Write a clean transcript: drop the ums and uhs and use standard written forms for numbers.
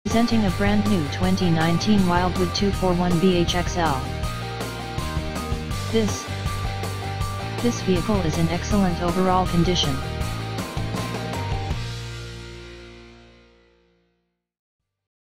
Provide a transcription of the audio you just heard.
Presenting a brand new 2019 Wildwood 241 BHXL. This vehicle is in excellent overall condition.